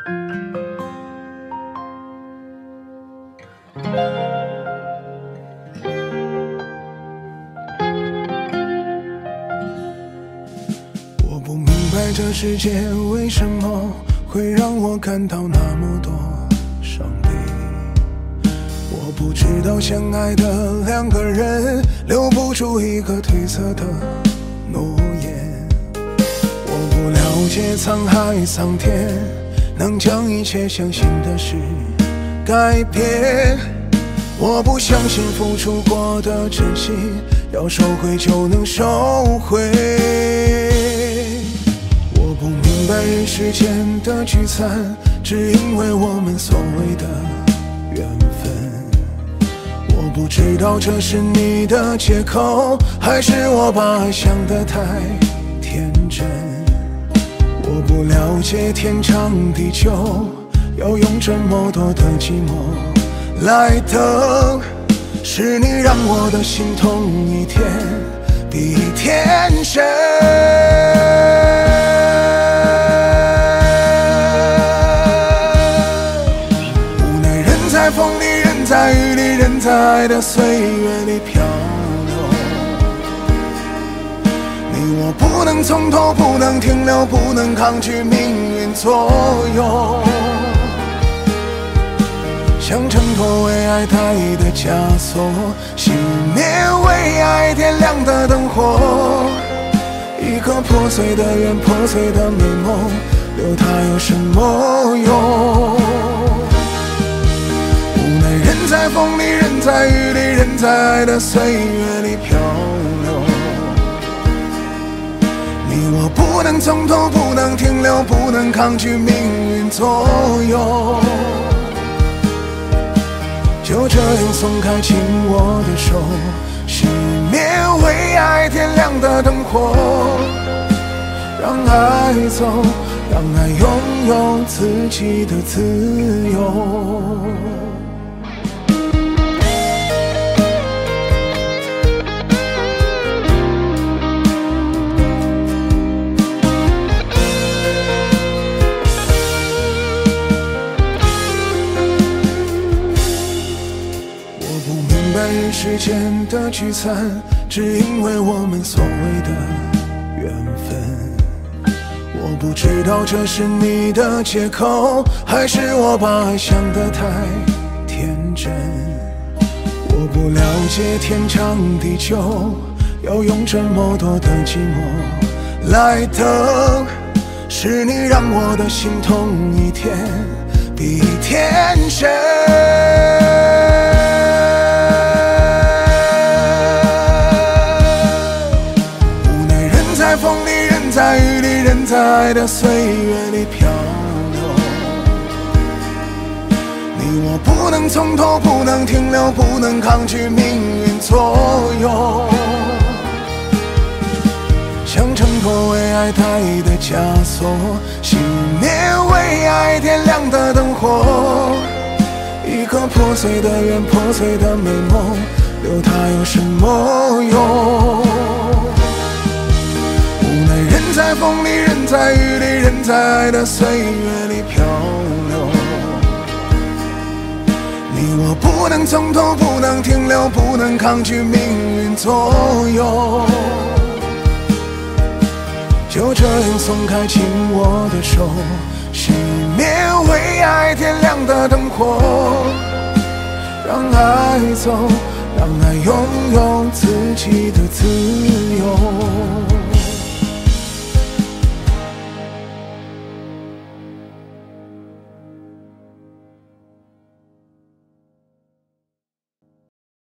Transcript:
我不明白这世界为什么会让我感到那么多伤悲，我不知道相爱的两个人留不住一个褪色的诺言，我不了解沧海桑田能将一切相信的事改变，我不相信付出过的真心要收回就能收回，我不明白人世间的聚散只因为我们所谓的缘分，我不知道这是你的借口还是我把爱想得太天真，我不了解天长地久要用这么多的寂寞来等，是你让我的心痛一天比一天深，无奈人在风里人在雨里人在爱的岁月里漂流，你我不能从头不能停留不能抗拒命运左右，想挣脱为爱戴的枷锁，熄灭为爱点亮的灯火，一颗破碎的缘破碎的美梦留它有什么用，无奈人在风里人在雨里人在爱的岁月里漂流，你我不能从头不能停留不能抗拒命运左右，就这样松开紧握的手，熄灭为爱点亮的灯火，让爱走，让爱拥有自己的自由。人世间的聚散只因为我们所谓的缘分，我不知道这是你的借口还是我把爱想得太天真，我不了解天长地久要用这么多的寂寞来等，是你让我的心痛一天比一天深，在风里人在雨里人在爱的岁月里漂流，你我不能从头不能停留不能抗拒命运左右，想挣脱为爱戴的枷锁，熄灭为爱点亮的灯火，一颗破碎的缘破碎的美梦留它有什么用，人在风里人在雨里人在爱的岁月里漂流，你我不能从头不能停留不能抗拒命运左右，就这样松开紧握的手，熄灭为爱点亮的灯火，让爱走，让爱拥有自己的